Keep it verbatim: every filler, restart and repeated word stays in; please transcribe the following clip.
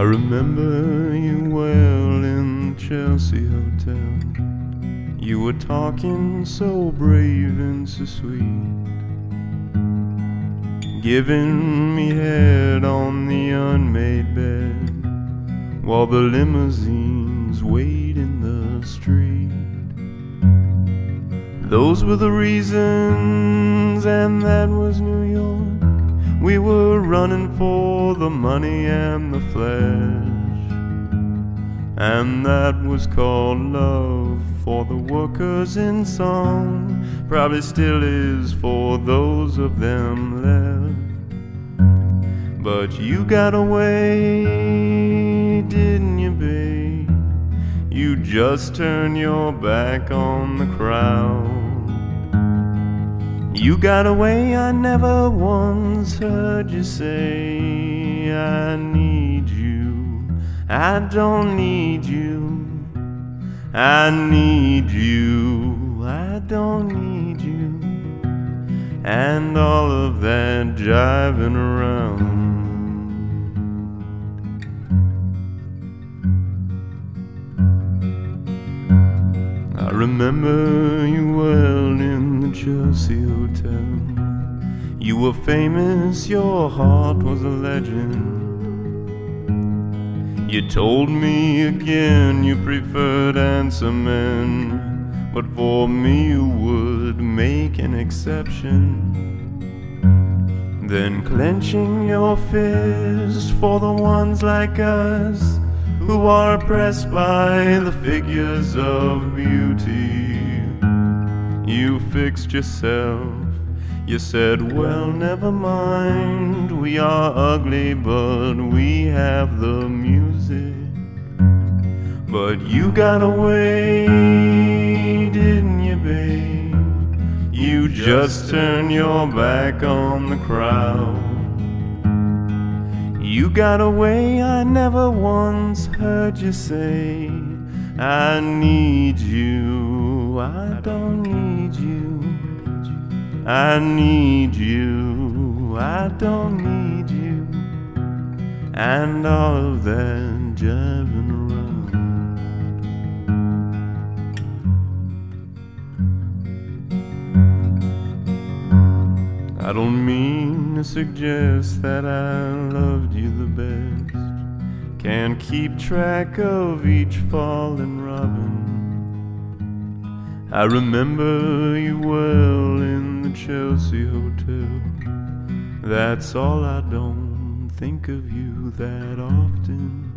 remember you well in the Chelsea Hotel. You were talking so brave and so sweet, giving me head on the unmade bed while the limousines wait in the street. Those were the reasons, and that was New York. We were running for the money and the flesh, and that was called love for the workers in song. Probably still is for those of them left. But you got away, didn't you, babe? You just turned your back on the crowd. You got away, I never once heard you say, I need you, I don't need you, I need you, I don't need you, and all of that jiving around. I remember you well in the Chelsea Hotel. You were famous, your heart was a legend. You told me again you preferred handsome men, but for me you would make an exception. Then clenching your fist for the ones like us who are oppressed by the figures of beauty, you fixed yourself. You said, well, never mind, we are ugly, but we have the music. But you got away, didn't you, babe? You just turned your back on the crowd. You got away, I never once heard you say, I need you, I don't need you, I need you, I don't need you, and all of that jiving around. I don't mean to suggest that I loved you the best. Can't keep track of each fallen robin. I remember you well in the Chelsea Hotel. That's all, I don't think of you that often.